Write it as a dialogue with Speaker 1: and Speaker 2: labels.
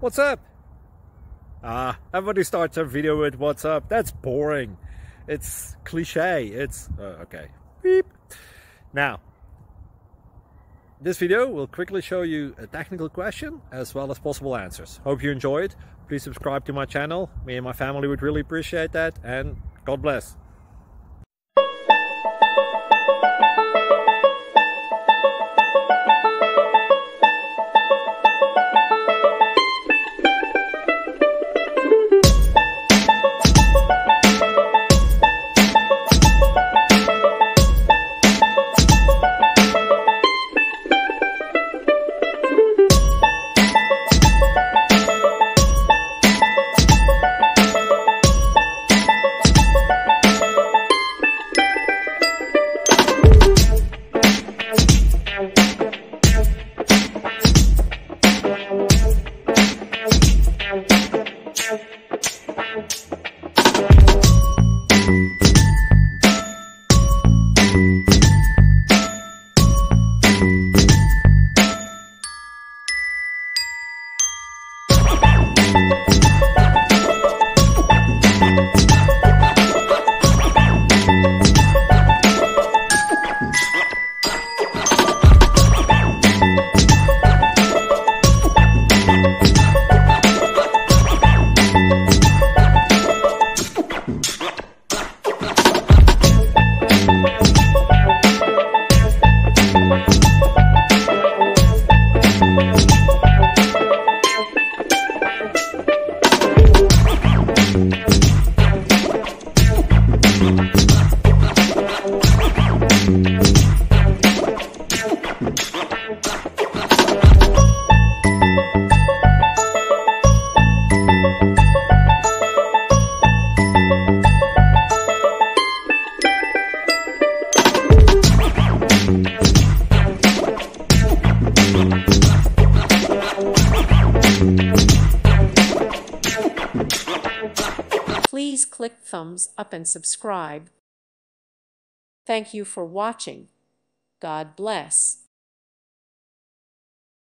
Speaker 1: What's up? Everybody starts their video with what's up. That's boring. It's cliche. It's okay. Beep. Now, this video will quickly show you a technical question as well as possible answers. Hope you enjoy it. Please subscribe to my channel. Me and my family would really appreciate that, and God bless.
Speaker 2: Please click thumbs up and subscribe. Thank you for watching. God bless.